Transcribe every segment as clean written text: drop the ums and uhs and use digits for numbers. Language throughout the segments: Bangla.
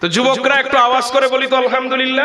তো যুবকরা একটু আওয়াজ করে বলি তো আলহামদুলিল্লাহ।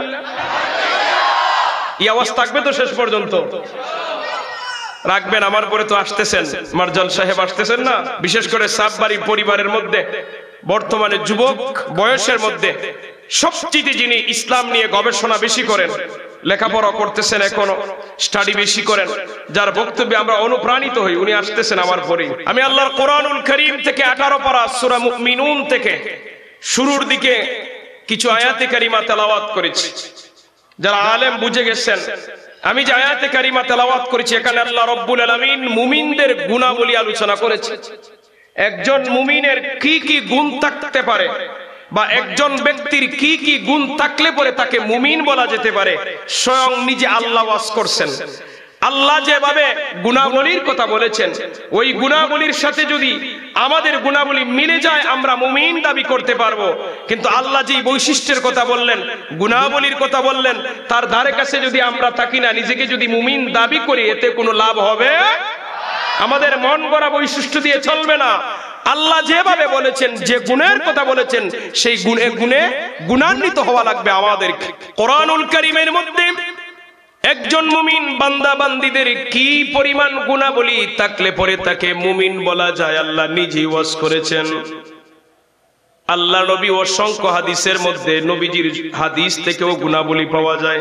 এই আওয়াজ থাকবে তো শেষ পর্যন্ত? রাখবেন। আমার পরে তো আসতেছেন, মারজান সাহেব আসতেছেন না, বিশেষ করে সাববাড়ি পরিবারের মধ্যে বর্তমানে যুবক বয়সের মধ্যে সবচেয়ে যিনি ইসলাম নিয়ে গবেষণা বেশি করেন, লেখাপড়া করতেছেন, এখনো স্টাডি বেশি করেন, যার বক্তব্যে আমরা অনুপ্রাণিত হই, উনি আসতেছেন আমার পরেই। আমি আল্লাহর কোরআনুল কারীম থেকে 18 পারা সূরা মুমিনুন থেকে শুরুর দিকে কিছু আয়াতে কারিমা তেলাওয়াত করেছি। যারা আলেম বুঝে গেছেন, আমি যে আয়াতে কারিমা তেলাওয়াত করেছি এখানে আল্লাহ রাব্বুল আলামিন মুমিনদের গুণাবলী আলোচনা করেছে। একজন মুমিনের কি কি গুণ থাকতে পারে বা একজন ব্যক্তির কি কি গুণ থাকলে পরে তাকে মুমিন বলা যেতে পারে, স্বয়ং নিজে আল্লাহ ওয়াজ করছেন। আল্লাহ যেভাবে গুণাবলীর কথা বলেছেন, ওই গুণাবলীর সাথে যদি আমাদের গুণাবলী মিলে যায় আমরা মুমিন দাবি করতে পারবো। কিন্তু আল্লাহ যে বৈশিষ্ট্যের কথা বললেন, গুণাবলীর কথা বললেন, তার ধারে কাছে যদি আমরা থাকি না, নিজেকে যদি মুমিন দাবি করি, এতে কোনো লাভ হবে? আমাদের মন গড়া বৈশিষ্ট্য দিয়ে চলবে না। আল্লাহ যেভাবে বলেছেন, যে গুণের কথা বলেছেন, সেই গুণে গুণান্বিত হওয়া লাগবে আমাদের। কোরআনুল কারীমের মধ্যে একজন মুমিন বান্দা বান্দীদের কি পরিমাণ গুণাবলী থাকলে পরে তাকে মুমিন বলা যায়, আল্লাহ নিজেই ওয়াজ করেছেন। আল্লাহ নবী অসংখ্য হাদিসের মধ্যে নবীজির হাদিস থেকেও গুণাবলী পাওয়া যায়।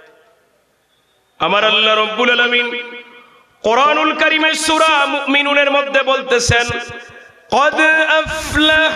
আমার আল্লাহ রাব্বুল আলামিন কোরআনুল কারীমের সূরা মুমিনুনের মধ্যে বলতেছেন, قد أفلح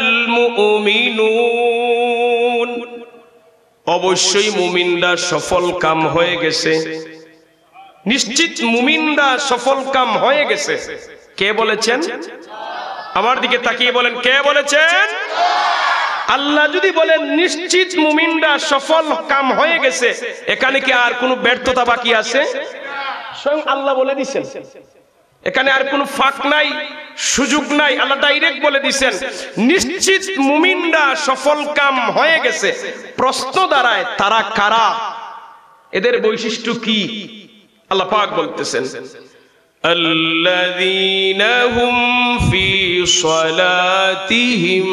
المؤمنون, অবশ্যই মুমিনরা সফল কাম হয়ে গেছে, নিশ্চিত মুমিনরা সফল কাম হয়ে গেছে। কে বলেছেন? আমার দিকে তাকিয়ে বলেন, কে বলেছেন? আল্লাহ যদি বলেন নিশ্চিত মুমিনরা সফল কাম হয়ে গেছে, এখানে কি আর কোনো ব্যর্থতা বাকি আছে? স্বয়ং আল্লাহ বলে দিয়েছেন, এখানে আর কোনো ফাঁক নাই, সুযোগ নাই। আল্লাহ ডাইরেক্ট বলে দিয়েছেন নিশ্চিত মুমিনরা সফল কাম হয়ে গেছে। প্রশ্ন দাঁড়ায়, তারা কারা? এদের বৈশিষ্ট্য কি? আল্লাহ পাক বলতেছেন, আল্লাযীনা হুম ফি সালাতিহিম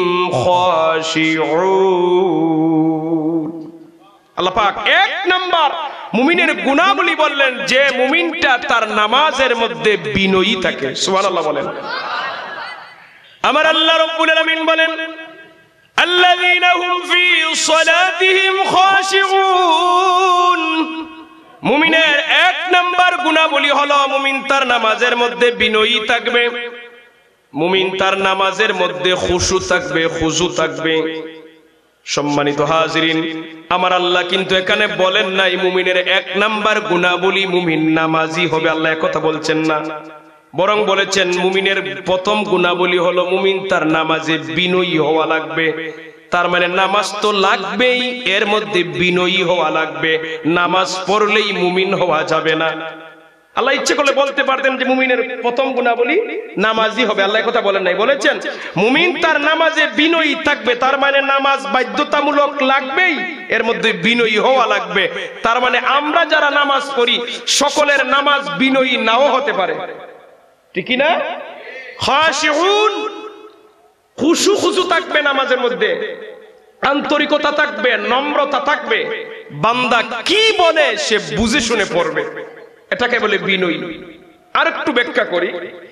খাশিউন। আল্লাহ পাক এক নাম্বার মুমিনের গুণাবলী বললেন, যে মুমিনটা তার নামাজের মধ্যে বিনয়ী থাকে। সুবহানাল্লাহ বলেন। আমার আল্লাহ রাব্বুল আলামিন বলেন, আল্লাযীনা হুম ফি সালাতিহিম খাশিউন। মুমিনের এক নাম্বার গুণাবলী হলো মুমিন তার নামাজের মধ্যে বিনয়ী থাকবে, মুমিন তার নামাজের মধ্যে খুশু থাকবে, খুজু থাকবে। সম্মানিত হাজিরিন, আমার আল্লাহ কিন্তু এখানে বলেন নাই মুমিনের এক নাম্বার গুণাবলী মুমিন নামাজি হবে, আল্লাহ একথা বলছেন না। বরং বলেছেন মুমিনের প্রথম গুণাবলী হলো মুমিন তার নামাজে বিনয়ী হওয়া লাগবে। তার মানে নামাজ তো লাগবেই, এর মধ্যে বিনয়ী হওয়া লাগবে। নামাজ পড়লেই মুমিন হওয়া যাবে না। আল্লাহ ইচ্ছে করলে বলতে পারতেন যে মুমিনের প্রথম গুণাবলী নামাজি হবে, আল্লাহ কথা বলেন নাই। বলেছেন মুমিন তার নামাজে বিনয়ী থাকবে, তার মানে নামাজ বাধ্যতামূলক লাগবেই, এর মধ্যে বিনয়ী হওয়া লাগবে। তার মানে আমরা যারা নামাজ পড়ি সকলের নামাজ বিনয়ী নাও হতে পারে, ঠিক না? খাশিউন, খুশু খুশু থাকবে নামাজের মধ্যে, আন্তরিকতা থাকবে, নম্রতা থাকবে, বান্দা কি বলে সে বুঝে শুনে পড়বে, এটাকে বলে বিনয়ী। আর একটু ব্যাখ্যা করি।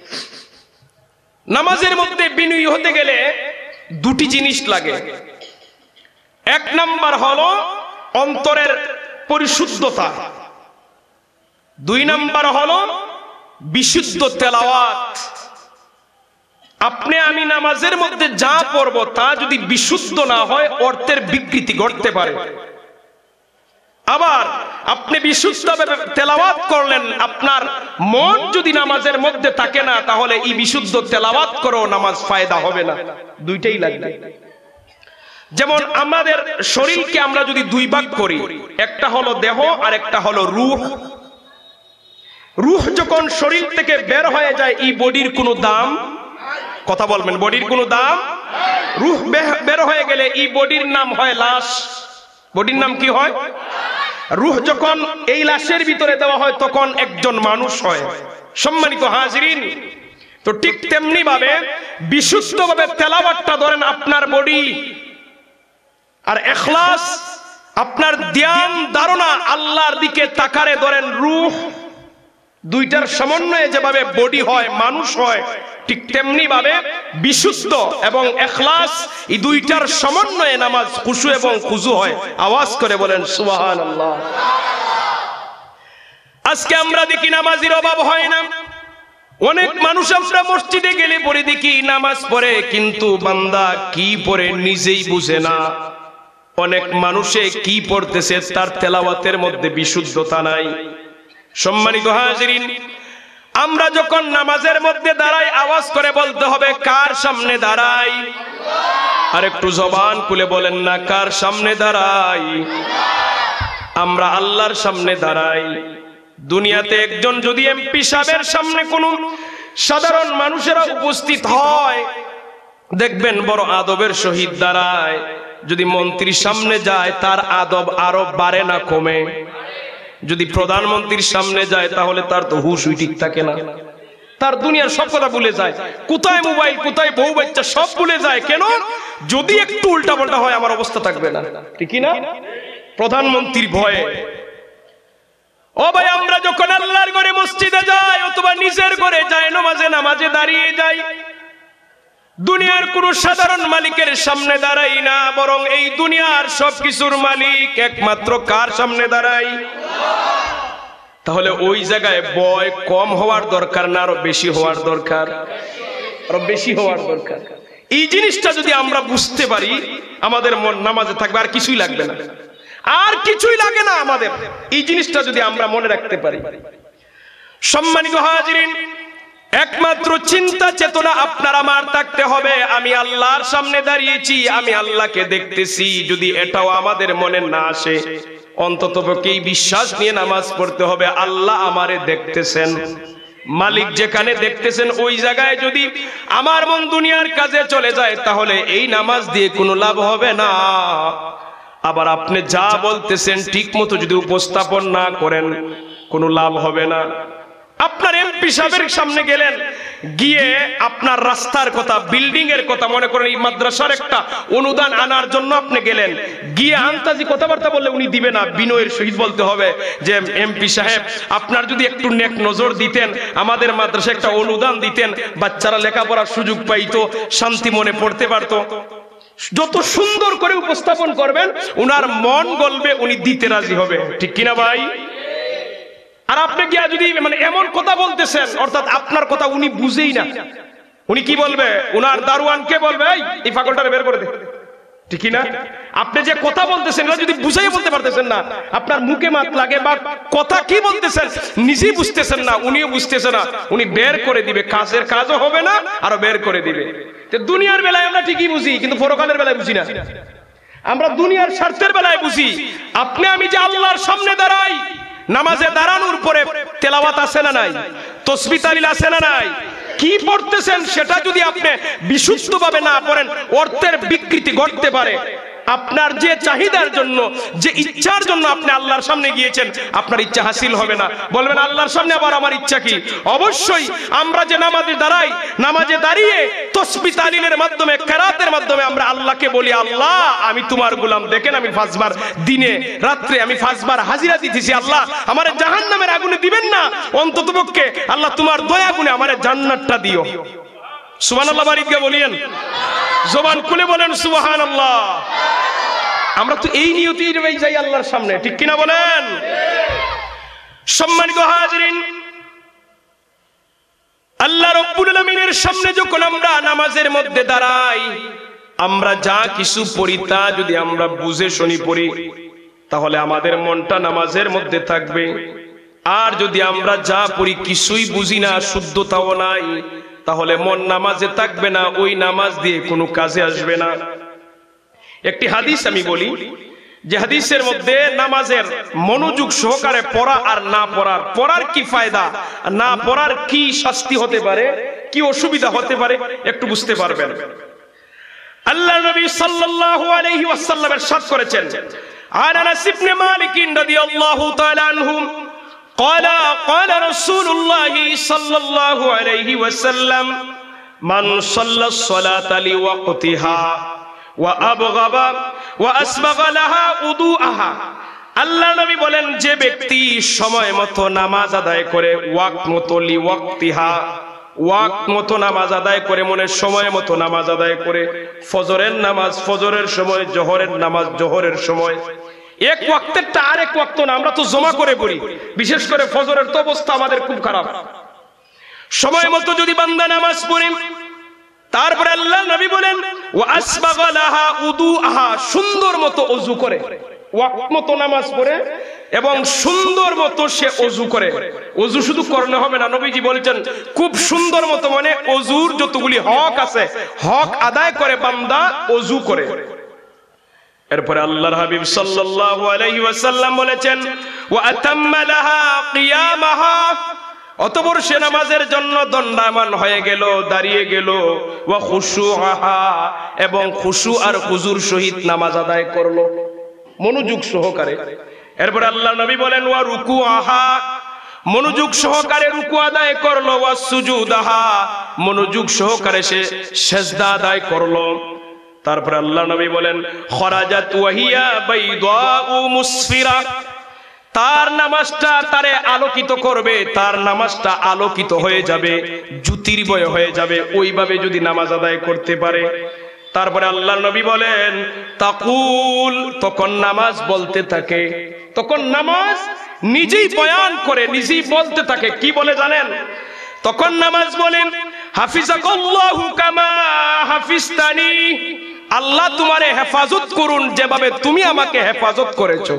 নামাজের মধ্যে বিনয়ী হতে গেলে দুটি জিনিস লাগে। এক নাম্বার হলো অন্তরের পরিশুদ্ধতা, দুই নাম্বার হলো বিশুদ্ধ তেলাওয়াত। আপনি আমি নামাজের মধ্যে যা পড়ব তা যদি বিশুদ্ধ না হয় অর্থের বিকৃতি ঘটতে পারে। আবার আপনি বিশুদ্ধভাবে তেলাওয়াত করলেন, আপনার মন যদি নামাজের মধ্যে থাকে না, তাহলে এই বিশুদ্ধ তেলাওয়াত করেও নামাজ ফায়দা হবে না। দুইটাই লাগবে। যেমন আমাদের শরীরকে আমরা যদি দুই ভাগ করি, একটা হলো দেহ আর একটা হলো রূহ। রূহ যখন শরীর থেকে বের হয়ে যায়, এই বডির কোনো দাম, কথা বলবেন, বডির কোনো দাম। রূহ বের হয়ে গেলে এই বডির নাম হয় লাশ। বডির নাম কি হয়? রূহ যখন এই লাশের ভিতরে দেওয়া হয় তখন একজন মানুষ হয়। সম্মানিত হাজিরিন, তো ঠিক তেমনি ভাবে বিশুদ্ধভাবে তেলাওয়াতটা ধরেন আপনার বডি, আর ইখলাস আপনার ধ্যান ধারণা আল্লাহর দিকে তাকারে ধরেন রূহ দুইটার সমন্বয়ে যেভাবে বডি হয় মানুষ হয় ঠিক তেমনি ভাবে বিশুদ্ধ এবং ইখলাস এই দুইটার সমন্বয়ে নামাজ খুশু এবং খুজু হয়। আওয়াজ করে বলেন সুবহানাল্লাহ। আজকে আমরা দেখি নামাজের অভাব হয় না। অনেক মানুষ আমরা মসজিদে গেলে পরে দেখি নামাজ পড়ে, কিন্তু বান্দা কি পড়ে নিজেই বুঝে না। অনেক মানুষে কি পড়তেছে তার তেলাওয়াতের মধ্যে বিশুদ্ধতা নাই। সম্মানিত হাজিরিন, আমরা যখন নামাজের মধ্যে দাঁড়াই আওয়াজ করে বলতে হবে কার সামনে দাঁড়াই? আর একটু জবান খুলে বলেন না কার সামনে দাঁড়াই? আমরা আল্লাহর সামনে দাঁড়াই। দুনিয়াতে একজন যদি এমপি সাহেবের সামনে কোন সাধারণ মানুষেরা উপস্থিত হয় দেখবেন বড় আদবের সহিত দাঁড়ায়। যদি মন্ত্রীর সামনে যায় তার আদব আরো বাড়ে না কমে? যদি প্রধানমন্ত্রীর সামনে যায় তাহলে তার তো হুশ ঠিক থাকে না, তার দুনিয়ার সব কথা ভুলে যায়। কোথায় মোবাইল, কোথায় বউ বাচ্চা সব ভুলে যায়। কেন? যদি একটু উল্টা পাল্টা হয় আমার অবস্থা থাকবে না, ঠিক না? প্রধানমন্ত্রীর ভয়ে। ও ভাই, আমরা যখন আল্লাহর ঘরে মসজিদে যাই অথবা নিজের ঘরে যাই নামাজে দাঁড়িয়ে যাই, দুনিয়ার কোন সাধারণ মালিকের সামনে দাঁড়াই না, বরং এই দুনিয়ার সবকিছুর মালিক একমাত্র কার সামনে দাঁড়াই? তাহলে ওই জায়গায় ভয় কম হওয়ার দরকার না আরো বেশি হওয়ার দরকার? আরো বেশি হওয়ার দরকার। এই জিনিসটা যদি আমরা বুঝতে পারি আমাদের মন নামাজে থাকবে, আর কিছুই লাগবে না, আর কিছুই লাগে না আমাদের। এই জিনিসটা যদি আমরা মনে রাখতে পারি। সম্মানিত হাজিরিন, একমাত্র চিন্তা চেতনা আপনার আমার থাকতে হবে আমি আল্লাহর সামনে দাঁড়িয়েছি, আমি আল্লাহকে দেখতেছি। যদি এটাও আমাদের মনে না আসে, অন্ততপক্ষে এই বিশ্বাস নিয়ে নামাজ পড়তে হবে আল্লাহ আমারে দেখতেছেন। মালিক যেখানে দেখতেছেন ওই জায়গায় যদি আমার মন দুনিয়ার কাজে চলে যায় তাহলে এই নামাজ দিয়ে কোনো লাভ হবে না। আবার আপনি যা বলতেছেন ঠিক মতো যদি উপস্থাপন না করেন কোনো লাভ হবে না। আপনার এমপি সাহেবের সামনে গেলেন, গিয়ে আপনার রাস্তার কথা, বিল্ডিং এর কথা, মনে করেন এই মাদ্রাসার একটা অনুদান আনার জন্য আপনি গেলেন, গিয়ে আন্তাজি কথাবার্তা বললে উনি দিবে না। বিনয়ের সহিত বলতে হবে যে এমপি সাহেব আপনার যদি একটু নেক নজর দিতেন, আমাদের মাদ্রাসায় একটা অনুদান দিতেন, বাচ্চারা লেখাপড়ার সুযোগ পাইতো, শান্তি মনে পড়তে পারতো। যত সুন্দর করে উপস্থাপন করবেন উনার মন গলবে, উনি দিতে রাজি হবে, ঠিক কিনা ভাই? আর আপনি গিয়া যদি মানে এমন কথা বলতেছেন অর্থাৎ আপনার কথা উনি বুঝেই না, উনি কি বলবে? উনার দারোয়ানকে বলবে এই পাগলটারে বের করে দে, ঠিক না? আপনি যে কথা বলতেছেন এটা যদি বুঝাই বলতে পারতেছেন না, আপনার মুখে মাত লাগে বা কথা কি বলতেছেন নিজেই বুঝতেছেন না, উনিও বুঝতেছে না, উনি বের করে দিবে, কাজের কাজও হবে না আরো বের করে দিবে। দুনিয়ার বেলায় আমরা ঠিকই বুঝি কিন্তু পরকালের বেলায় বুঝি না। আমরা দুনিয়ার স্বার্থের বেলায় বুঝি। আপনি আমি যে আল্লাহর সামনে দাঁড়াই, নামাজে দাঁড়ানোর পরে তেলাওয়াত আছে না নাই? তাসবিহ তাহলিল আছে না নাই? কি পড়তেছেন সেটা যদি আপনি বিশুদ্ধভাবে না পড়েন অর্থের বিকৃতি ঘটতে পারে। আপনার যে চাহিদার জন্য, যে ইচ্ছার জন্য আপনি আল্লাহর সামনে গিয়েছেন, আপনার ইচ্ছা হাসিল হবে না। বলবেন আল্লাহর সামনে আবার আমার ইচ্ছা কি? অবশ্যই আমরা যে নামাজে দাঁড়াই, নামাজে দাঁড়িয়ে তাসবিহ তাহলিলের মাধ্যমে, কিরাতের মাধ্যমে আমরা আল্লাহকে বলি আল্লাহ আমি তোমার গোলাম, দেখেন আমি 5 বার দিনে রাত্রে আমি 5 বার হাজিরা দিতেছি, আল্লাহ আমারে জাহান্নামের আগুনে দিবেন না, অন্ততপক্ষে আল্লাহ তোমার দয়া গুণে আমারে জান্নাতটা দিও। সুবহানাল্লাহ বাড়িতে বলিয়েন, জবান খুলে বলেন সুবহানাল্লাহ। আমরা তো এই নিয়তেই যাই আল্লাহর সামনে, ঠিক কিনা বলেন? সম্মানিত হাজিরিন, আল্লাহ রাব্বুল আলামিনের সামনে যখন আমরা নামাজের মধ্যে দাঁড়াই, আমরা যা কিছু পড়ি তা যদি আমরা বুঝে শুনি পড়ি তাহলে আমাদের মনটা নামাজের মধ্যে থাকবে। আর যদি আমরা যা পড়ি কিছুই বুঝি না, শুদ্ধতাও নাই, তাহলে মন নামাজে থাকবে না, ওই নামাজ দিয়ে কোনো কাজে আসবে না। একটি হাদিস আমি বলি, যে হাদিসের মধ্যে নামাজের মনোযোগ সহকারে পড়া আর না পড়ার কি ফায়দা, না পড়ার কি শাস্তি হতে পারে, কি অসুবিধা হতে পারে একটু বুঝতে পারবেন। আল্লাহ নবী সাল্লাল্লাহু আলাইহি ওয়াসাল্লাম ইরশাদ করেছেন, আন আনাস ইবনে মালিক রাদিয়াল্লাহু তাআলা আনহু قال قال رسول الله صلى الله عليه وسلم من صلى الصلاة لوقتها ওয়া আবগাবা ওয়া আসবাগা লাহা উদুআহা। আল্লাহ নবী বলেন, যে ব্যক্তি সময় মতো নামাজ আদায় করে, ওয়াক্ত মতো লিওয়াক্তিহা, ওয়াক্ত মতো নামাজ আদায় করে, মনে সময় মতো নামাজ আদায় করে, ফজরের নামাজ ফজরের সময়, জোহরের নামাজ জোহরের সময়, এক ওয়াক্তেরটা আরেক ওয়াক্ত না, আমরা তো জমা করে পড়ি, বিশেষ করে ফজরের তো অবস্থা আমাদের খুব খারাপ। সময় মতো যদি বান্দা নামাজ পড়ে, তারপরে আল্লাহ নবী বলেন ওয়া আসবাগা লাহা উদুআহা, সুন্দর মতো ওযু করে, ওয়াক্ত মতো নামাজ পড়ে এবং সুন্দর মতো সে ওযু করে। ওযু শুধু করলে হবে না, নবীজি বলেছেন খুব সুন্দর মতো, মানে ওযুর যতগুলি হক আছে হক আদায় করে বান্দা ওযু করে। এরপরে আল্লাহর হাবিব সাল্লাল্লাহু আলাইহি ওয়াসাল্লাম বলেছেন ওয়া আতাম্মা লাহা কিয়ামাহা, অতঃপর সে নামাজের জন্য দণ্ডায়মান হয়ে গেল, দাঁড়িয়ে গেল, ওয়া খুশুআহা, এবং খুশু আর হুজুর সহিত নামাজ আদায় করলো মনোযোগ সহকারে। এরপর আল্লাহ নবী বলেন ওয়া রুকুআহা, মনোযোগ সহকারে রুকু আদায় করলো, ওয়া সুজুদাহা, মনোযোগ সহকারে সে সিজদা আদায় করলো। তারপর আল্লাহ নবী বলেন খরাজাত ওয়াহিয়া বাইদাউ মুসফিরা, তার নামাজটা তারে আলোকিত করবে, তার নামাজটা আলোকিত হয়ে যাবে, জ্যোতির্ময় হয়ে যাবে, ওইভাবে যদি নামাজ আদায় করতে পারে। তারপরে আল্লাহ নবী বলেন তাকুল, তখন নামাজ বলতে থাকে, তখন নামাজ নিজেই বয়ান করে, নিজেই বলতে থাকে। কি বলে জানেন? তখন নামাজ বলেন হাফিজাকাল্লাহু কামা হাফিজতানি, আল্লাহ তোমারে হেফাজত করুন যেভাবে তুমি আমাকে হেফাজত করেছো।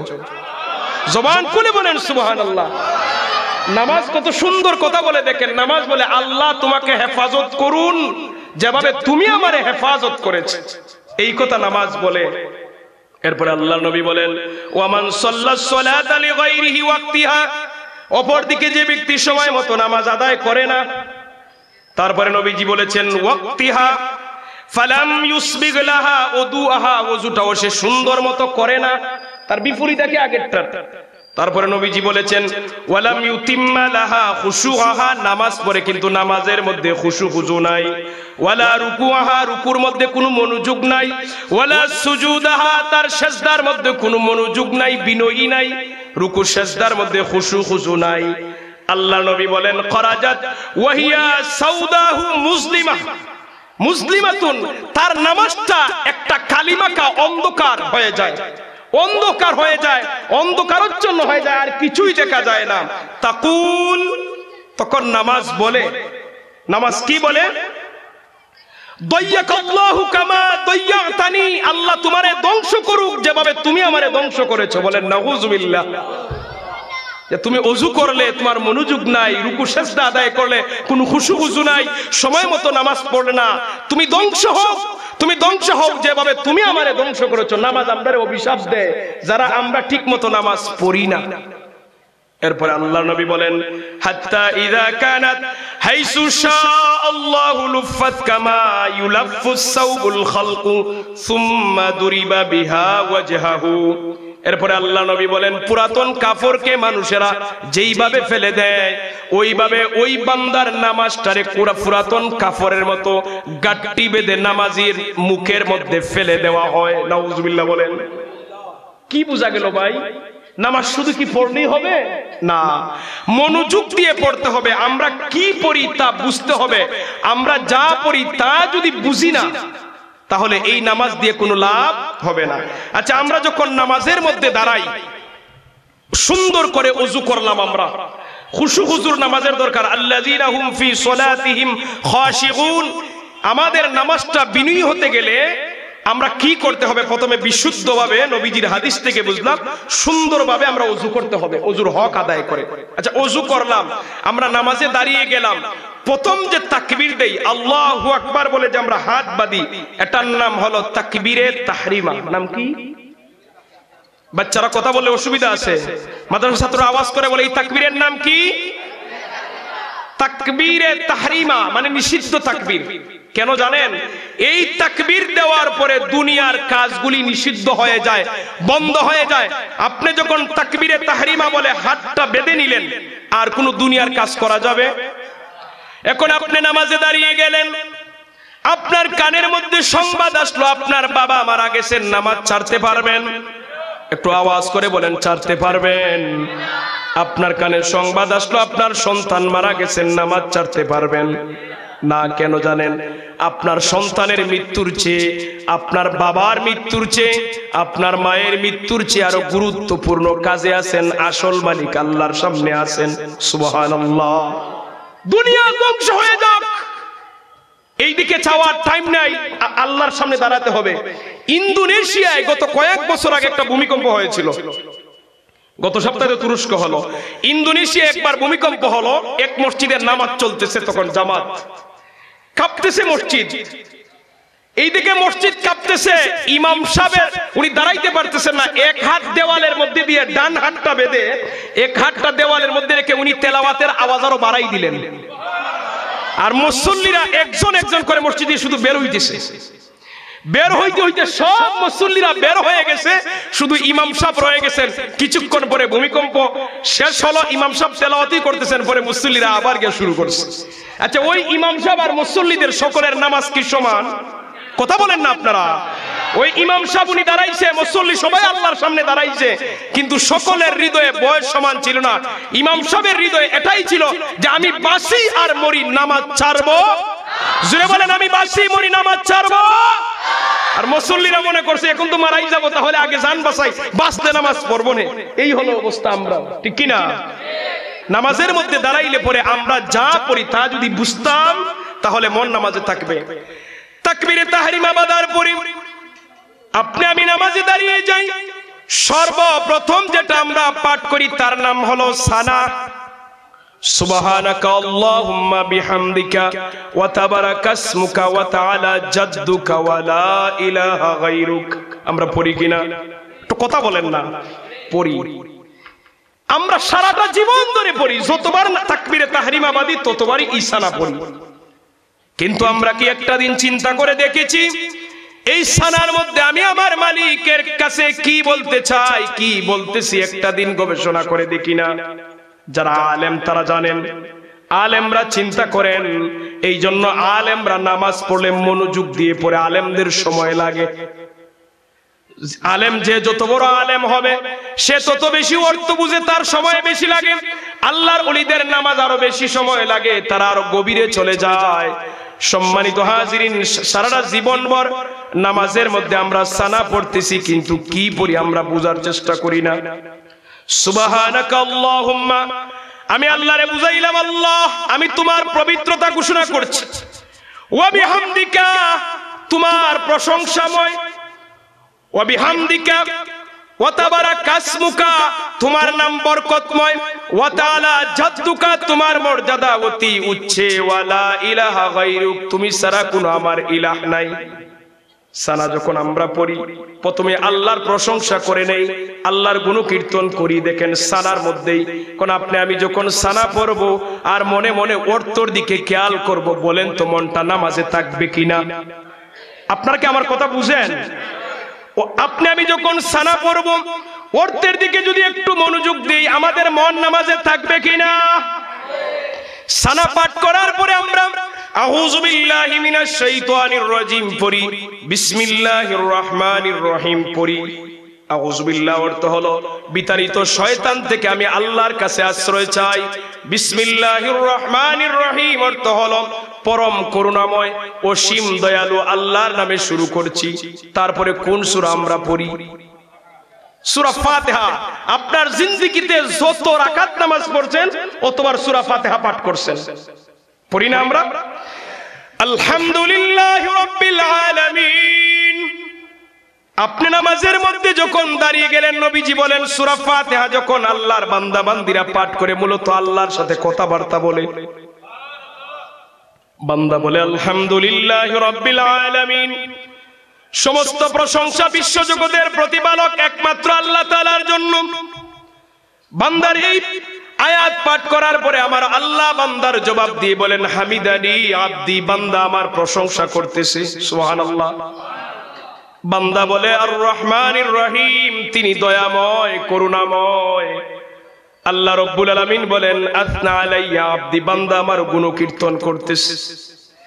জবান খুলে বলেন সুবহানাল্লাহ। নামাজ কত সুন্দর কথা বলে, দেখেন নামাজ বলে আল্লাহ তোমাকে হেফাজত করুন যেভাবে তুমি আমারে হেফাজত করেছো, এই কথা নামাজ বলে। এরপরে আল্লাহ নবী বলেন ওয়ামান সাল্লাস সালাতা লিগাইরিহি ওয়াক্তিহা, অপরদিকে যে ব্যক্তি সময় মতো নামাজ আদায় করে না, তারপরে নবীজি বলেছেন ওয়াক্তিহা ফালাম ইউসবিগ লাহা উদুআহা, ওযুটাও সে সুন্দর মতো করে না, তার বিপরীতে কি আগেরটা। তারপরে নবীজি বলেছেন ওয়ালাম ইউতিম্মা লাহা খুশুআহা, নামাজ পড়ে কিন্তু নামাজের মধ্যে খুশু খুজু নাই, ওয়ালা রুকুআহা, রুকুর মধ্যে কোনো মনোযোগ নাই, ওয়ালা সুজুদাহা, তার সিজদার মধ্যে কোনো মনোযোগ নাই, বিনয়ী নাই, রুকু সিজদার মধ্যে খুশু খুজু নাই। আল্লাহ নবী বলেন খরাজাত ওয়াহিয়া সাউদাহু মুসলিমা, মুসলিমাতুন, তার নামাজটা একটা কালিমাকা অন্ধকার হয়ে যায়, অন্ধকার হয়ে যায়, অন্ধকারাচ্ছন্ন হয়ে যায়, আর কিছুই দেখা যায় না। তাকুল, তখন নামাজ বলে, নামাজ কি বলে? দাইয়াকাল্লাহু কামা দাইয়াতানি, আল্লাহ তোমারে ধ্বংস করুক যেভাবে তুমি আমারে ধ্বংস করেছো। বলেন নাউযুবিল্লাহ। যে তুমি ওযু করলে তোমার মনোযোগ নাই, রুকু সিজদা আদায় করলে কোনো খুশু খুজু নাই, সময় মতো নামাজ পড়লে না, তুমি ধ্বংস হও, তুমি ধ্বংস হও যেভাবে তুমি আমারে ধ্বংস করেছো। নামাজ আমাদের অভিশাপ দেয় যারা আমরা ঠিক মতো নামাজ পড়ি না। এরপর আল্লাহ নবী বলেন হাত্তা ইযা কানাত হাইসু শাআল্লাহু লুফাত কামা ইউলাফফুস সাওবুল খালকু সুম্মা দুরিবা বিহা ওয়াজহাহু। এরপরে আল্লাহ নবী বলেন পুরাতন কাফরকে মানুষেরা যেইভাবে ফেলে দেয়, ওইভাবে ওই বান্দার নামাজটারে পুরাতন কাফরের মতো গাট্টি বেঁধে নামাজির মুখের মধ্যে ফেলে দেওয়া হয়। নাউযুবিল্লাহ বলেন। কি বোঝা গেল ভাই? নামাজ শুধু কি পড়লেই হবে না, মনোযোগ দিয়ে পড়তে হবে। আমরা কি পড়ি তা বুঝতে হবে। আমরা যা পড়ি তা যদি বুঝি না, তাহলে এই নামাজ দিয়ে কোনো লাভ হবে না। আচ্ছা, আমরা যখন নামাজের মধ্যে দাঁড়াই, সুন্দর করে ওযু করলাম, আমরা খুশু হুজুর নামাজের দরকার। আল্লাযীনা হুম ফি সলাতিহিম খাশিউন, আমাদের নামাজটা বিনয়ী হতে গেলে আমরা কি করতে হবে? প্রথমে বিশুদ্ধভাবে নবীজির হাদিস থেকে বুঝলাম সুন্দরভাবে আমরা ওযু করতে হবে, ওযুর হক আদায় করে। আচ্ছা, ওযু করলাম, আমরা নামাজে দাঁড়িয়ে গেলাম, প্রথম যে তাকবীর দেই আল্লাহু আকবার বলে যে আমরা হাত বাঁধি, এটার নাম হলো তাকবীরে তাহরিমা। নাম কি? বাচ্চারা কথা বলে অসুবিধা আছে, মাদ্রাসা ছাত্র আওয়াজ করে বলে এই তাকবীরের নাম কি? তাকবীরে তাহরিমা, মানে নিষিদ্ধ তাকবীর। কেন জানেন? এই তাকবীর দেওয়ার পরে দুনিয়ার কাজগুলি নিষিদ্ধ হয়ে যায়, বন্ধ হয়ে যায়। আপনি যখন তাকবীরে তাহরিমা বলে হাতটা বেঁধে নিলেন, আর কোনো দুনিয়ার কাজ করা যাবে? এখন আপনি নামাজে দাঁড়িয়ে গেলেন, আপনার কানের মধ্যে সংবাদ আসলো আপনার বাবা মারা গেছেন, নামাজ ছাড়তে পারবেন? একটু আওয়াজ করে বলেন, ছাড়তে পারবেন? আপনার কানে সংবাদ আসলো আপনার সন্তান মারা গেছেন, নামাজ ছাড়তে পারবেন না? কেন জানেন? আপনার সন্তানের মৃত্যুর চেয়ে, আপনার বাবার মৃত্যুর চেয়ে, আপনার মায়ের মৃত্যুর চেয়ে আরো গুরুত্বপূর্ণ কাজে আছেন, আসল মালিক আল্লাহর সামনে আছেন। সুবহানাল্লাহ। দুনিয়া ধ্বংস হয়ে যাক, এইদিকে চাওয়ার টাইম নাই, আল্লাহর সামনে দাঁড়াতে হবে। ইন্দোনেশিয়ায় গত কয়েক বছর আগে একটা ভূমিকম্প হয়েছিল, গত সপ্তাহে তুরস্ক হলো। ইন্দোনেশিয়া একবার ভূমিকম্প হলো, এক মসজিদের নামাজ চলতেছে, তখন জামাত কাঁপতেছে মসজিদ, এইদিকে মসজিদ কাঁপতেছে, ইমাম সাহেব উনি দাঁড়াইতে পারতেছেন না, এক হাত দেওয়ালের মধ্যে দিয়ে ডান হাতটা বেঁধে এক হাতটা দেওয়ালের মধ্যে রেখে উনি তেলাওয়াতের আওয়াজ আরো বাড়াই দিলেন। আর মুসল্লিরা একজন একজন করে মসজিদে শুধু বের হইতেছে, বের হইতে হইতে সব মুসল্লিরা বের হয়ে গেছে, শুধু ইমাম সাহেব রয়ে গেছেন। কিছুক্ষণ পরে ভূমিকম্প শেষ হলো, ইমাম সাহেব তেলাওয়াতই করতেছেন, পরে মুসল্লিরা আবার গিয়ে শুরু করছে। আচ্ছা, ওই ইমাম সাহেব আর মুসল্লিদের সকলের নামাজ কি সমান? কথা বলেন না আপনারা? ওই ইমাম সাহেব উনি দাঁড়াইছে, মুসল্লি সবাই আল্লাহর সামনে দাঁড়াইছে, কিন্তু সকলের হৃদয়ে বয়স সমান ছিল না। ইমাম সাহেবের হৃদয়ে এটাই ছিল যে আমি বাঁচি আর মরি, নামাজ ছাড়বো। জোরে বলেন, আমি বাঁচি মরি, নামাজ ছাড়বো। আর মুসল্লিরা মনে করছে এখন তো মারাই যাবো, তাহলে আগে জান বাঁচাই, বাঁচতে নামাজ পড়বো না। এই হলো অবস্থা। আমরা ঠিক কিনা? নামাজের মধ্যে দাঁড়াইলে পরে আমরা যা পড়ি তা যদি বুঝতাম তাহলে মন নামাজে থাকবে। তাকবীরে তাহরিমা বাদার পরে আপনি আমি নামাজে দাঁড়িয়ে যাই, সর্বপ্রথম যেটা আমরা পাঠ করি তার নাম হলো সানা। সুবহানাকা আল্লাহুম্মা বিহামদিকা ওয়া তাবারাকাসমুকা ওয়া তাআলা জাদ্দুকা ওয়া লা ইলাহা গায়রুক। আমরা পড়ি কিনা? তো কথা বলেন না, পড়ি। আমরা সারাটা জীবন ধরে পড়ি, যতবার তাকবীরে তাহরিমা বাদি ততবারই ইসানা পড়ি। কিন্তু আমরা কি একটা দিন চিন্তা করে দেখেছি এই সানার মধ্যে আমি আমার মালিকের কাছে কি বলতে চাই, কি বলতেছি? একটা দিন গবেষণা করে দেখি না? যারা আলেম তারা জানেন, আলেমরা চিন্তা করেন। এই জন্য আলেমরা নামাজ পড়লে মনোযোগ দিয়ে পড়ে, আলেমদের সময় লাগে। আলেম যে যত বড় আলেম হবে সে তত বেশি অর্থ বুঝে, তার সময় বেশি লাগে। আল্লাহর ওলিদের নামাজ আরো বেশি সময় লাগে, তারা আরো গভীরে চলে যায়। সম্মানিত হাজিরিন, সারাটা জীবনভর নামাজের মধ্যে আমরা সানা পড়তেছি, কিন্তু কি পড়ি আমরা বোঝার চেষ্টা করি না। সুবহানাকা আল্লাহুম্মা, আমি আল্লাহরে বুঝাইলাম, আল্লাহ আমি তোমার পবিত্রতা ঘোষণা করছি। ওয়া বিহামদিকা, তোমার প্রশংসাময়। ওয়া বিহামদিকা ওয়া তাবারাকাসমুকা, তোমার নাম বরকতময়। ওয়া তাআলা জাদ্দুকা, তোমার মর্যাদা অতি উচ্চে। ওয়া লা ইলাহা গায়রুক, তুমি ছাড়া কোনো আমার ইলাহ নাই। সানা যখন আমরা পড়ি প্রথমে আল্লাহর প্রশংসা করে নেই, আল্লাহর গুণকীর্তন করি। দেখেন সানার মধ্যেই কোন আপনি আমি যখন সানা পড়ব আর মনে মনে অর্থর দিকে খেয়াল করব, বলেন তো মনটা নামাজে থাকবে কিনা? আপনারা কি আমার কথা বুঝেন? আপনি আমি যখন সানা পড়ব অর্থের দিকে যদি একটু মনোযোগ দিই, আমাদের মন নামাজে থাকবে কিনা? সানা পাঠ করার পরে আমরা আউযু বিল্লাহি মিনাশ শাইতানির রাজিম পড়ি, বিসমিল্লাহির রহমানির রহিম পড়ি। আউযু বিল্লাহ অর্থ হলো বিতাড়িত শয়তান থেকে আমি আল্লাহর কাছে আশ্রয় চাই। বিসমিল্লাহির রহমানির রহিম অর্থ হলো পরম করুণাময় অসীম দয়ালু আল্লাহর নামে শুরু করছি। তারপরে কোন সূরা আমরা পড়ি? সূরা ফাতিহা। আপনার জিন্দেগিতে যত রাকাত নামাজ পড়ছেন অতবার সূরা ফাতিহা পাঠ করছেন, পড়ি না আমরা? আলহামদুলিল্লাহি রাব্বিল আলামিন। আপনি নামাজের মধ্যে যখন দাঁড়িয়ে গেলেন, নবীজি বলেন সূরা ফাতিহা যখন আল্লাহর বান্দা বান্দীরা পাঠ করে মূলত আল্লাহর সাথে কথাবার্তা বলে। বান্দা বলে আলহামদুলিল্লাহি রাব্বিল আলামিন, সমস্ত প্রশংসা বিশ্বজগতের প্রতিপালক একমাত্র আল্লাহ তাআলার জন্য। বান্দার এই আয়াত পাঠ করার পরে আমার আল্লাহ বান্দার জবাব দিয়ে বলেন হামিদানি আব্দি, বান্দা আমার প্রশংসা করতেছে। সুবহানাল্লাহ। বান্দা বলে আর রহমানির রহিম, তিনি দয়াময় করুণাময়। আল্লাহ রাব্বুল আলামিন বলেন আসনা আলাইয়া আব্দি, বান্দা আমার গুণকীর্তন করতেছে।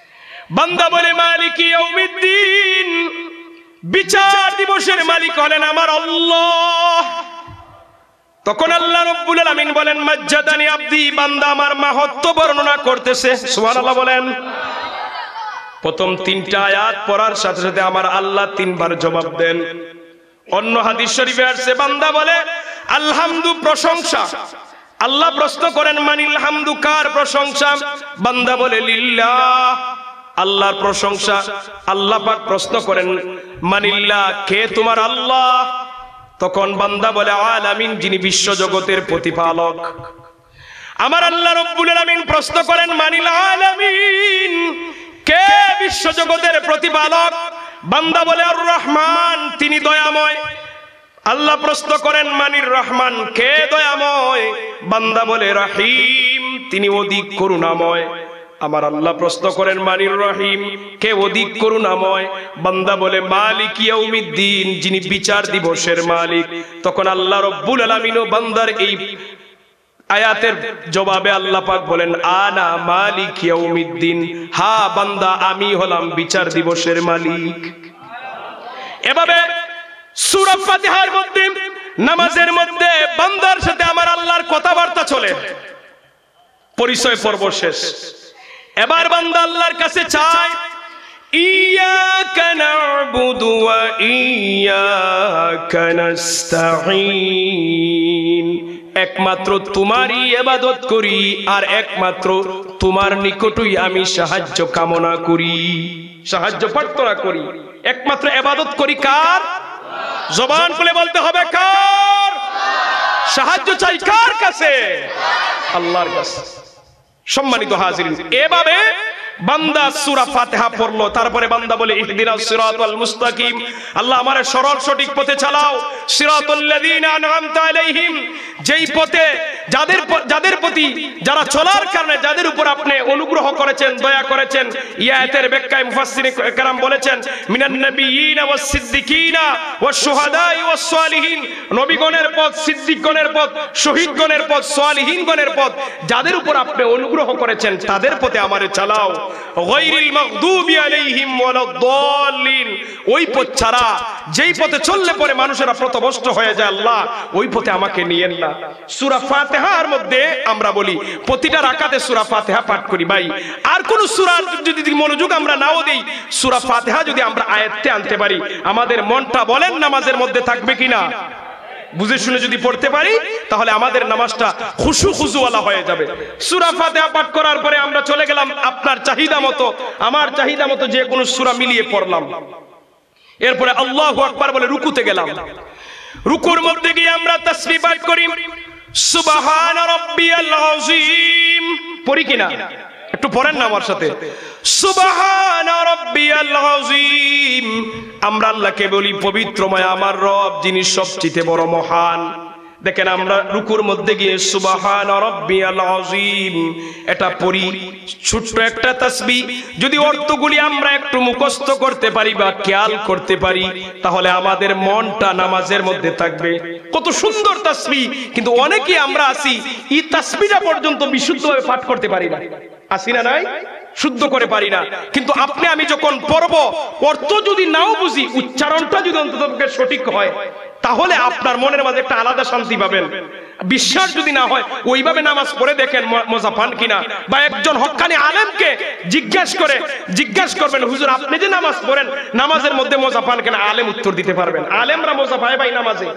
বান্দা বলে মালিকি ইয়াউমিদ্দিন, বিচার দিবসের মালিক হলেন আমার আল্লাহ। তখন আল্লাহ রাব্বুল আলামিন বলেন মাজ্জাদানি আব্দি, বান্দা আমার মাহাত্ম্য বর্ণনা করতেছে। সুবহানাল্লাহ বলেন। প্রথম তিনটা আয়াত পড়ার সাথে সাথে আমার আল্লাহ তিনবার জবাব দেন। অন্য হাদিস শরীফে আসছে বান্দা বলে আলহামদু, প্রশংসা। আল্লাহ প্রশ্ন করেন মানিল হামদু, কার প্রশংসা? বান্দা বলে লিল্লাহ, আল্লাহর প্রশংসা। আল্লাহ পাক প্রশ্ন করেন মানিল্লাহ, কে তোমার আল্লাহ? তখন বান্দা বলে আলামিন, যিনি বিশ্ব জগতের প্রতিপালক। আমার আল্লাহ রাব্বুল আলামিন প্রশ্ন করেন মানিল আলামিন, কে বিশ্ব জগতের প্রতিপালক? বান্দা বলে আর রহমান, তিনি দয়াময়। আল্লাহ প্রশ্ন করেন মানির রহমান, কে দয়াময়? বান্দা বলে রহিম, তিনি অধিক করুণাময়। আমার আল্লাহ প্রশ্ন করেন মানির রহিম, কে অধিক করুণাময়? বান্দা বলে মালিক ইয়াউমিদ্দিন, যিনি বিচার দিবসের মালিক। তখন আল্লাহ রাব্বুল আলামিন ও বান্দার এই আয়াতের জবাবে আল্লাহ পাক বলেন আনা মালিক ইয়াউমিদ্দিন, হ্যাঁ বান্দা আমি হলাম বিচার দিবসের মালিক। এভাবে সূরা ফাতিহার মধ্যে, নামাজের মধ্যে বান্দার সাথে আমার আল্লাহর কথাবার্তা চলে। পরিচয় পর্ব শেষ। এবার বান্দা আল্লাহর কাছে চায় ইয়াকা না'বুদু ওয়া ইয়াকা নাস্তাঈন, একমাত্র তোমারই ইবাদত করি আর একমাত্র তোমার নিকটই আমি সাহায্য কামনা করি, সাহায্য প্রার্থনা করি। একমাত্র ইবাদত করি কার? জবান খুলে বলতে হবে কার? সাহায্য চাই কার কাছে? আল্লাহর কাছে। সম্মানিত হাজিরিন, এভাবে বান্দা সূরা ফাতিহা পড়লো। তারপরে বান্দা বলে ইহদিনাস সিরাতাল মুস্তাকিম, আল্লাহ আমারে সরল সঠিক পথে চালাও। সিরাতাল্লাযীনা আন'আমতা আলাইহিম, যেই পথে যাদের প্রতি যারা চলার কারণে যাদের উপর আপনি অনুগ্রহ করেছেন, দয়া করেছেন। আয়াতের ব্যাখ্যায় মুফাসসিরিন কেরাম বলেছেন মিনান নাবিয়িনা ওয়াস সিদ্দিকিনা ওয়াস শুহাদাই ওয়াস সালিহিন, নবীগণের পথ, সিদ্দিকগণের পথ, শহীদগণের পথ, সালিহিনগণের পথ, যাদের উপর আপনি অনুগ্রহ করেছেন তাদের পথে আমারে চালাও। গায়রিল মাগদুবি আলাইহিম ওয়ালাদ-দাল্লিন, ওই পথ ছাড়া যেই পথে চললে পরে মানুষেরা পথভ্রষ্ট হয়ে যায়, আল্লাহ ওই পথে আমাকে নিয়েন না। সূরা ফাতিহার মধ্যে আমরা বলি প্রতিটা রাকাতে সূরা ফাতিহা পাঠ করি। ভাই আর কোন সূরার যদি মনোযোগ আমরা নাও দেই, সূরা ফাতিহা যদি আমরা আয়াতে আনতে পারি, আমাদের মনটা বলেন নামাজের মধ্যে থাকবে কিনা? বুঝে শুনে যদি পড়তে পারি তাহলে আমাদের নামাজটা খুশু খুশুওয়ালা হয়ে যাবে। সূরা ফাতিহা পাঠ করার পরে আমরা চলে গেলাম আপনার চাহিদা মতো, আমার চাহিদা মতো যে কোনো সূরা মিলিয়ে পড়লাম। এরপরে আল্লাহু আকবার বলে রুকুতে গেলাম। রুকুর মধ্যে গিয়ে আমরা তাসবিহ পাঠ করি সুবহান রাব্বিয়াল আযীম, পড়ি কিনা? একটু পড়েন না আমার সাথে, সুবহান রাব্বিয়াল আযীম। আমরা আল্লাহকে বলি পবিত্রময় আমার রব, যিনি সবচেয়ে বড় মহান। দেখেন আমরা রুকুর মধ্যে গিয়ে সুবহান রাব্বিয়াল আযীম এটা পড়ি, ছোট্ট একটা তাসবিহ। যদি অর্থগুলি আমরা একটু মুখস্থ করতে পারি বা খেয়াল করতে পারি তাহলে আমাদের মনটা নামাজের মধ্যে থাকবে। কত সুন্দর তাসবিহ, কিন্তু অনেকে আমরা আছি এই তাসবিহটা পর্যন্ত বিশুদ্ধভাবে পাঠ করতে পারি না। আসি না নাই? শুদ্ধ করে পারি না। কিন্তু আপনি আমি যখন পড়ব, অর্থ যদি নাও বুঝি, উচ্চারণটা যদি অন্তত সঠিক হয় তাহলে আপনার মনের মাঝে একটা আলাদা শান্তি পাবেন। বিশ্বাস যদি না হয় ওইভাবে নামাজ পড়ে দেখেন মজা পান কিনা, বা একজন হক্কানি আলেমকে জিজ্ঞাসা করবেন হুজুর আপনি যে নামাজ পড়েন নামাজের মধ্যে মজা পান কিনা, আলেম উত্তর দিতে পারবেন। আলেমরা মজা পায় ভাই নামাজে।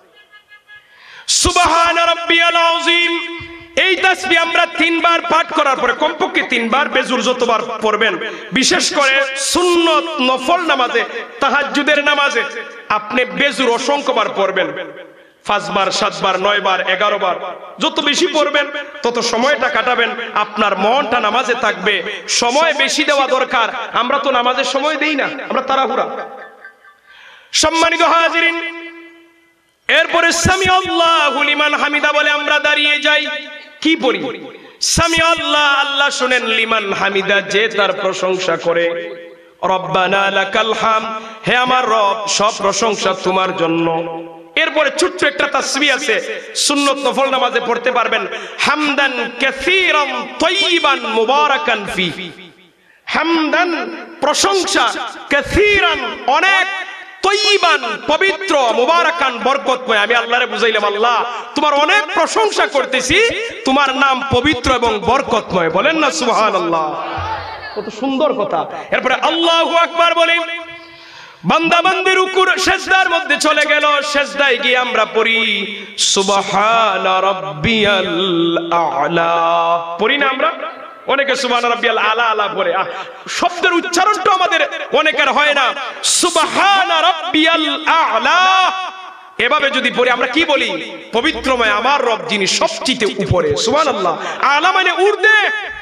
সুবহান রাব্বিয়াল আযীম এই তাসবিহ আমরা 3 বার পাঠ করার পরে, কমপক্ষে 3 বার, বেজুর যতবার পড়বেন, বিশেষ করে সুন্নত নফল নামাজে, তাহাজ্জুদের নামাজে আপনি বেজুর অসংখ্যবার পড়বেন। 5 বার, 7 বার, 9 বার, 11 বার, যত বেশি পড়বেন তত সময়টা কাটাবেন, আপনার মনটা নামাজে থাকবে। সময় বেশি দেওয়া দরকার, আমরা তো নামাজের সময় দেই না, আমরা তাড়াহুড়া। সম্মানিত হাজিরিন, এরপরে সামি আল্লাহু লিমান হামিদা বলে আমরা দাঁড়িয়ে যাই। কি পড়ি? সামি আল্লাহ, আল্লাহ শুনেন, লিমান হামিদা যে তার প্রশংসা করে। রব্বানা লাকাল হাম, হে আমার রব সব প্রশংসা তোমার জন্য। এরপরে ছোট্ট একটা তাসবিহ আছে, সুন্নত নফল নামাজে পড়তে পারবেন, হামদান কাসীরান তাইয়িবান মুবারাকান ফি। হামদান প্রশংসা, কাসীরান অনেক, তয়্যিবান পবিত্র, মুবারাকান বরকতময়। আমি আল্লাহরে বুঝাইলাম, আল্লাহ তোমার অনেক প্রশংসা করতেছি, তোমার নাম পবিত্র এবং বরকতময়। বলেন না সুবহানাল্লাহ, কত সুন্দর কথা। এরপরে আল্লাহু আকবার বলি, বান্দা বান্দি রুকুর সিজদার মধ্যে চলে গেল, সিজদায় গিয়ে আমরা পড়ি সুবহানা রাব্বিয়াল আ'লা। পড়ি না আমরা? অনেকে সুবহান রাব্বিয়াল আলা আলা পড়ে, শব্দের উচ্চারণটা আমাদের অনেকের হয় না। সুবহান রাব্বিয়াল আ'লা এভাবে যদি পড়ি, আমরা কি বলি? পবিত্রময় আমার রব যিনি সবচেয়ে উপরে। সুবহানাল্লাহ। আলা মানে ঊর্ধ্বে।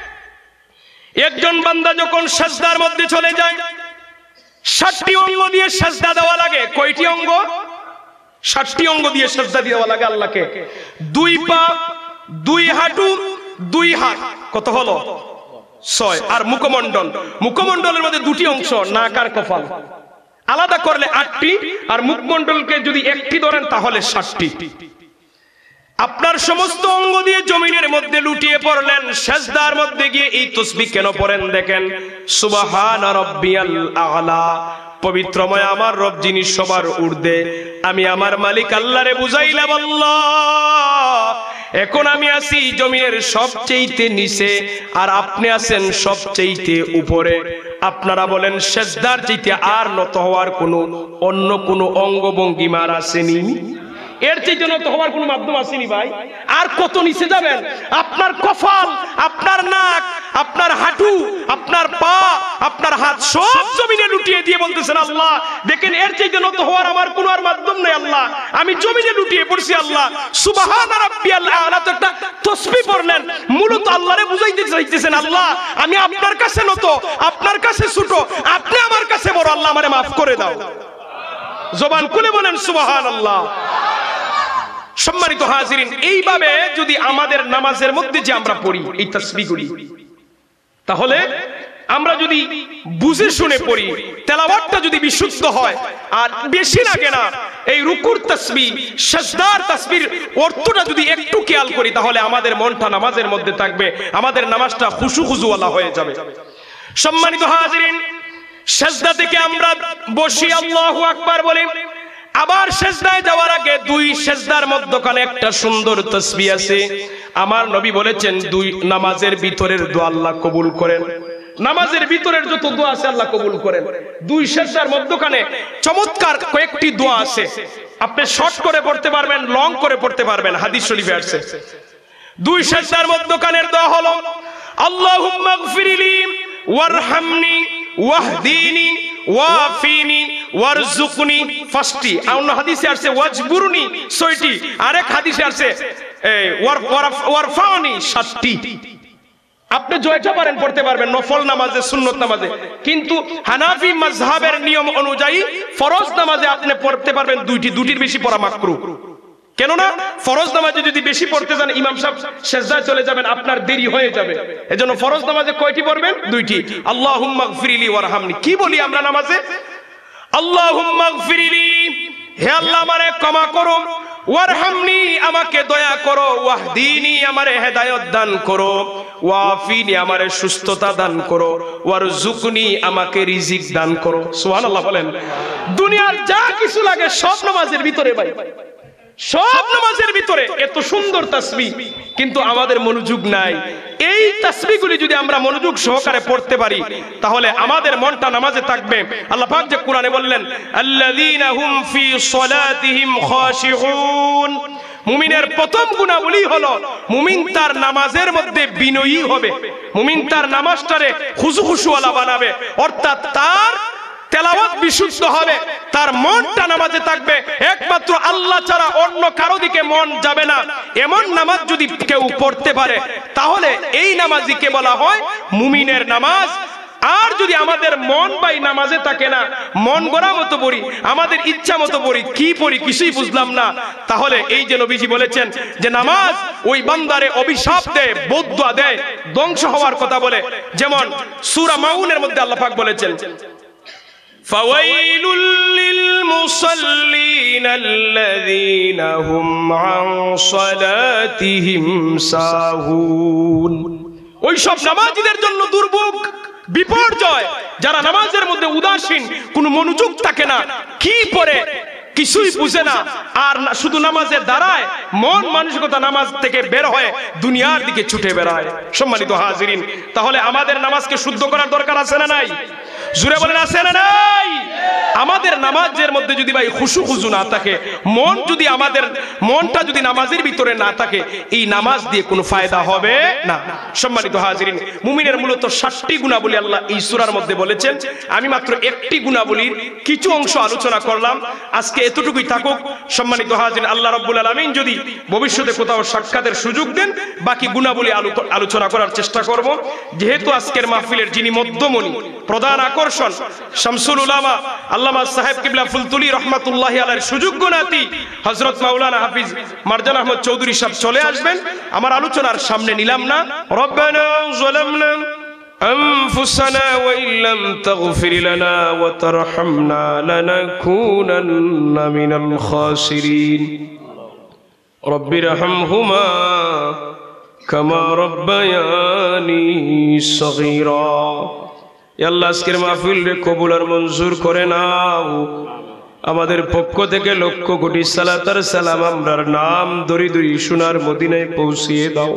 একজন বান্দা যখন সিজদার মধ্যে চলে যায়, 60টি অঙ্গ দিয়ে সিজদা দেওয়া লাগে। কয়টি অঙ্গ? 60টি অঙ্গ দিয়ে সিজদা দেওয়া লাগে আল্লাহকে। 2 পা, 2 হাঁটু, 2 হাত, কত হলো? 6। আর মুখমণ্ডল, মুখমণ্ডলের মধ্যে 2টি অংশ, নাক আর কপাল। আলাদা করলে 8টি, আর মুখমণ্ডলকে যদি একটি ধরেন তাহলে 7টি। আপনার সমস্ত অঙ্গ দিয়ে জমিনের মধ্যে লুটিয়ে পড়লেন, সিজদার মধ্যে গিয়ে এই তাসবিহ কেন পড়েন? দেখেন, সুবহানা রাব্বিয়াল আ'লা, পবিত্রময় আমার রব যিনি সবার ঊর্ধ্বে। আমি আমার মালিক আল্লাহরে বুঝাইলাম, আল্লাহ এখন আমি আছি জমিনের সবচেয়ে নিচে, আর আপনি আছেন সবচেয়ে উপরে। আপনারা বলেন, সিজদার চাইতে আর নত হওয়ার কোনো অন্য কোনো অঙ্গভঙ্গিমার আসেনি? এর চাইতে নত হওয়ার কোনো মাধ্যম আসেনি ভাই? আর কত নিচে যাবেন? আপনার কপাল, আপনার নাক, আপনার হাঁটু, আপনার পা, আপনার হাত সব জমিনে লুটিয়ে দিয়ে বলতেছেন, আল্লাহ দেখেন এর চাইতে নত হওয়ার আমার কোনো আর মাধ্যম নেই। আল্লাহ আমি জমিনে লুটিয়ে পড়ছি। আল্লাহ সুবহান রাব্বিয়াল আ'লা তো একটা তাসবিহ পড়লেন, মূলত আল্লাহরে বুঝাইতে চাইতেছেন, আল্লাহ আমি আপনার কাছে নত, আপনার কাছে ছোট, আপনি আমার কাছে বড়, আল্লাহ আমারে maaf করে দাও। জবান খুলে বলেন সুবহানাল্লাহ। সম্মানিত হাজিরিন, এইভাবে যদি আমাদের নামাজের মধ্যে যে আমরা পড়ি এই তাসবিহগুলি, তাহলে আমরা যদি বুঝে শুনে পড়ি, তেলাওয়াতটা যদি বিশুদ্ধ হয়, আর বেশি লাগে না, এই রুকুর তাসবিহ, সিজদার তাসবিহর অর্থটা যদি একটু খেয়াল করি, তাহলে আমাদের মনটা নামাজের মধ্যে থাকবে, আমাদের নামাজটা খুশু খুশুওয়ালা হয়ে যাবে। সম্মানিত হাজিরিন, সিজদা থেকে আমরা বসি, আল্লাহু আকবার বলি, আবার সিজদায় যাওয়ার আগে 2 সিজদার মধ্যখানে একটা সুন্দর তাসবিহ আছে। আমার নবী বলেছেন, 2 নামাজের ভিতরের দোয়া আল্লাহ কবুল করেন। নামাজের ভিতরের যত দোয়া আছে আল্লাহ কবুল করেন। 2 সিজদার মধ্যখানে চমৎকার কয়েকটি দোয়া আছে, আপনি শর্ট করে পড়তে পারবেন, লং করে পড়তে পারবেন, হাদিস শরীফে আছে। 2 সিজদার মধ্যখানের দোয়া হলো, আল্লাহুম্মা গফিরলি ওয়ারহামনি ওয়াহদিনি ওয়াফিনি ওয়ারজুকনি, 5টি। অন্য হাদিসে আছে ওয়াজবুরনি, 6টি। আরেক হাদিসে আছে ওয়ারফানি, 7টি। আপনি জয়টা পারেন পড়তে পারবেন নফল নামাজে, সুন্নত নামাজে, কিন্তু হানাফি মাযহাবের নিয়ম অনুযায়ী ফরজ নামাজে আপনি পড়তে পারবেন 2টি, 2টির বেশি পড়া মাকরুহ। কেননা ফরজ নামাজে যদি বেশি পড়তে যান, ইমাম সাহেব সিজদায় চলে যাবেন, আপনার দেরি হয়ে যাবে। এজন্য ফরজ নামাজে কয়টি পড়বেন? 2টি। আল্লাহুম্মা গফিরলি ওয়ারহামনি, কি বলি আমরা নামাজে? আল্লাহুম্মা গফিরলি, হে আল্লাহ আমারে ক্ষমা করো, ওয়ারহামনি আমাকে দয়া করো, ওয়াহদিনি আমারে হেদায়েত দান করো, ওয়াফিনি আমারে সুস্থতা দান করো, ওয়ারজুকনি আমাকে রিজিক দান করো। সুবহানাল্লাহ বলেন। দুনিয়ার যা কিছু লাগে সব নামাজের ভিতরে ভাই, সব নামাজের ভিতরে এত সুন্দর তাসবিহ, কিন্তু আমাদের মনোযোগ নাই। এই তাসবিহগুলি যদি আমরা মনোযোগ সহকারে পড়তে পারি, তাহলে আমাদের মনটা নামাজে থাকবে। আল্লাহ পাক যে কোরআনে বললেন, আল্লাযীনা হুম ফি সলাতিহিম খাশিউন, মুমিনের প্রথম গুণাবলী হলো মুমিন তার নামাজের মধ্যে বিনয়ী হবে, মুমিন তার নামাজটারে খুশু খুশুওয়ালা বানাবে, অর্থাৎ তার তেলাওয়াত বিশুদ্ধ হবে, তার মনটা নামাজে থাকবে, একমাত্র আল্লাহ ছাড়া অন্য কারো দিকে মন যাবে না। এমন নামাজ যদি কেউ পড়তে পারে, তাহলে এই নামাজকে বলা হয় মুমিনের নামাজ। আর যদি আমাদের মন বাই নামাজে থাকে না, মন গড়া মতো পড়ি, আমাদের ইচ্ছা মতো পড়ি, কি পড়ি কিছুই বুঝলাম না, তাহলে এই যে নবীজি বলেছেন যে নামাজ ওই বান্দারে অভিশাপ দেয়, বদদুয়া দেয়, ধ্বংস হওয়ার কথা বলে। যেমন সূরা মাউনের মধ্যে আল্লাহ পাক বলেছেন, فويل للمصلين الذين هم عن صلاتهم ساهون, ওই সব নামাজীদের জন্য দুর্ভোগ বিপর্যয়। যারা নামাজের মধ্যে উদাসীন, কোনো মনোযোগ থাকে না, কি পড়ে কিছুই বুঝে না, আর শুধু নামাজে দাঁড়ায়, মন মানসিকতা নামাজ থেকে বের হয়ে দুনিয়ার দিকে ছুটে বেড়ায়। সম্মানিত হাজিরিন, তাহলে আমাদের নামাজকে শুদ্ধ করার দরকার আছে না নাই? জুড়ে বলেন আছে না নাই? আমাদের নামাজের মধ্যে যদি ভাই খুশু খুজু না থাকে, মনটা যদি নামাজের ভিতরে না থাকে, এই নামাজ দিয়ে কোনো ফায়দা হবে না। সম্মানিত হাজিরিন, মুমিনের মূলত 60টি গুণাবলী আল্লাহ এই সূরার মধ্যে বলেছেন। আমি মাত্র একটি গুণাবলীর কিছু অংশ আলোচনা করলাম, আজকে এতটুকুই থাকুক। সম্মানিত হাজিরিন, আল্লাহ রাব্বুল আলামিন যদি ভবিষ্যতে কোথাও সাক্ষাতের সুযোগ দেন, বাকি গুণাবলী আলোচনা করার চেষ্টা করব। যেহেতু আজকের মাহফিলের যিনি মধ্যমণি, প্রধান আকর্ষণ, শামসুল উলামা আল্লামা সাহেব কিবলা ফুলতুলি রহমাতুল্লাহি আলাইহির সুযোগ্য নাতি হযরত মাওলানা হাফিজ মারজান আহমদ চৌধুরী সাহেব চলে আসবেন। আমার আলোচনার সামনে নিলাম না। রব্বানা যালামনা আনফুসানা ওয়া ইল্লাম তাগফির লানা ওয়া তারহামনা লানাকুনান্না মিনাল খাসিরিন রব্বিরহামহুমা কামা রাব্বায়ানি সগীরা। আল্লাহ আজকের মাহফিল রে কবুল আর মঞ্জুর করে নাও। আমাদের পক্ষ থেকে লক্ষ কোটি সালাত আর সালাম আমরার নাম দরি দরি সোনার মদিনায় পৌঁছিয়ে দাও।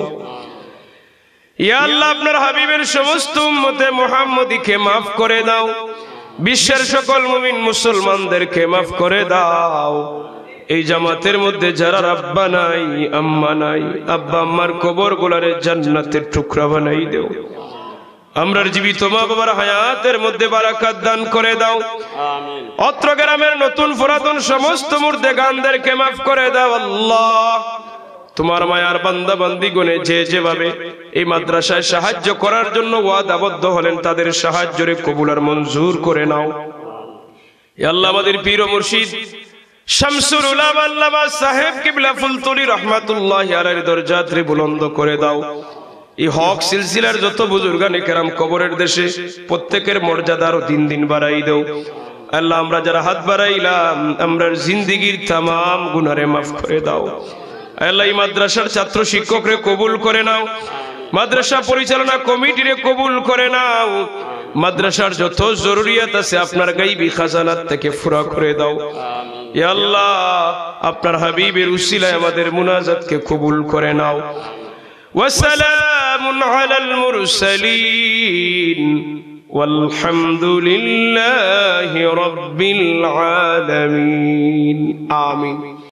ইয়া আল্লাহ, আপনার হাবিবের সমস্ত উম্মতে মুহাম্মদীকে maaf করে দাও। বিশ্বের সকল মুমিন মুসলমানদেরকে maaf করে দাও। এই জামাতের মধ্যে যারা আব্বা নাই, আম্মা নাই, আব্বা আম্মার কবর গুলারে জান্নাতের টুকরা বানাই দাও। আমরার জীবিত মা বাবার হায়াতের মধ্যে বারাকাত দান করে দাও। আমিন। অত্র গ্রামের নতুন পুরাতন সমস্ত মুর্দেগানদেরকে maaf করে দাও। আল্লাহ, তোমার মায়ার বান্দা বান্দিগণে যে যেভাবে এই মাদ্রাসায় সাহায্য করার জন্য ওয়াদাবদ্ধ হলেন, তাদের সাহায্যরে কবুল আর মঞ্জুর করে নাও। ইয়া আল্লাহ, আমাদের পীর ও মুর্শিদ শামসুল উলামা আল্লামা সাহেব কিবলা ফুলতুলি রাহমাতুল্লাহি আলাইহির দরজাতে বুলন্দ করে দাও। এই হক সিলসিলার যত বুজুর্গানে কেরাম কবরের দেশে প্রত্যেকের মর্যাদা আরো দিন দিন বাড়াই দাও। আল্লাহ, আমরা যারা হাত বাড়াইলাম, আমরার জিন্দেগীর তামাম গুনারে মাফ করে দাও। আল্লাহ, এই মাদ্রাসার ছাত্র শিক্ষকরে কবুল করে নাও। মাদ্রাসা পরিচালনা কমিটিরে কবুল করে নাও। মাদ্রাসার যত জরুরিয়াত আছে আপনার গায়বী খাজানাত থেকে পুরা করে দাও। ইয়া আল্লাহ, আপনার হাবিবের উসিলায় আমাদের মুনাজাতকে কবুল করে নাও। وسلام على المرسلين والحمد لله رب العالمين آمين।